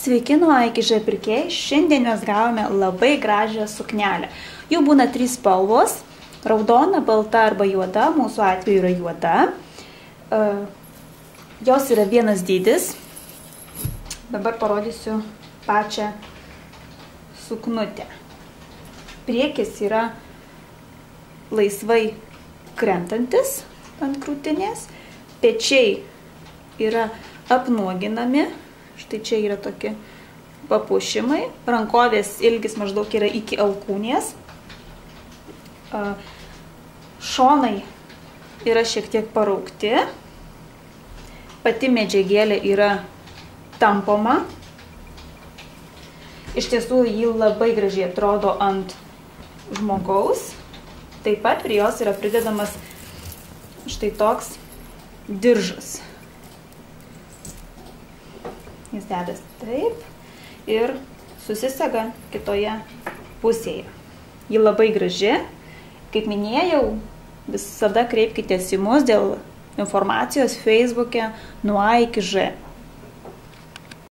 Sveiki nuo A iki Ž pirkėjai, šiandien mes gavome labai gražią suknelę. Jų būna 3 spalvos - raudona, balta arba juoda, mūsų atveju yra juoda. Jos yra vienas dydis. Dabar parodysiu pačią suknutę. Priekis yra laisvai krentantis ant krūtinės, pečiai yra apnuoginami. Štai čia yra tokie papuošimai. Rankovės ilgis maždaug yra iki alkūnės. Šonai yra šiek tiek paraukti. Pati medžiagėlė yra tampoma. Iš tiesų ji labai gražiai atrodo ant žmogaus. Taip pat prie jos yra pridedamas štai toks diržas. Jis dedas taip ir susisega kitoje pusėje. Ji labai graži. Kaip minėjau, visada kreipkitės į mus dėl informacijos Facebook'e nuo A iki Ž.